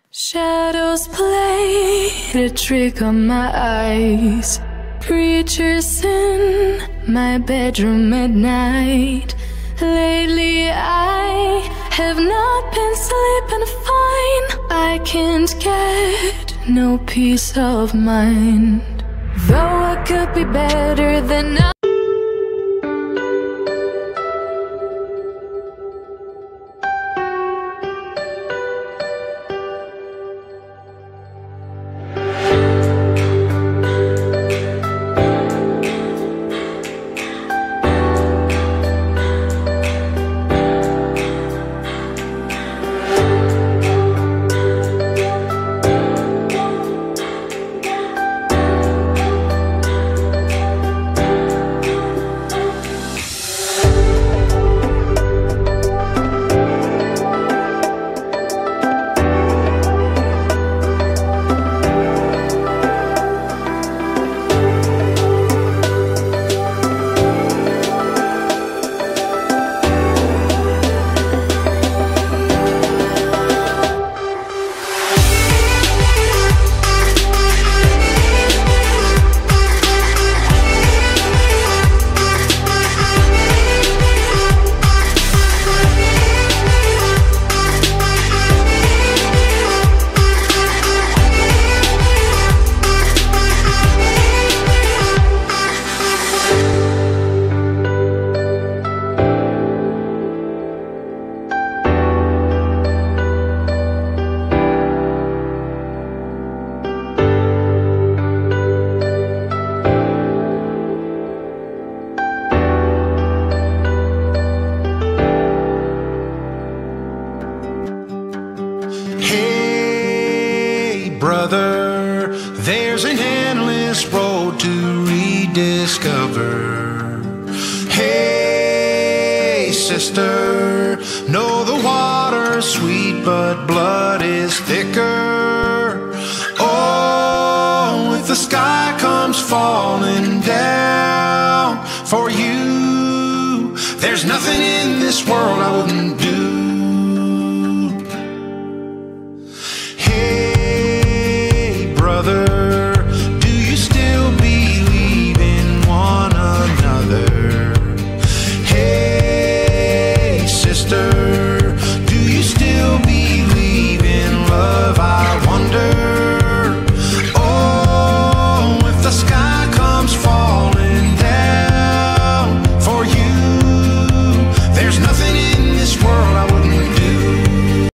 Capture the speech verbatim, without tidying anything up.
Shadows played a trick on my eyes. Creatures in my bedroom at night. Lately I have not been sleeping fine. I can't get no peace of mind. Though I could be better than I. Brother, there's an endless road to rediscover. Hey, sister, know the water's sweet, but blood is thicker. Oh, if the sky comes falling down for you, there's nothing in this world I wouldn't do.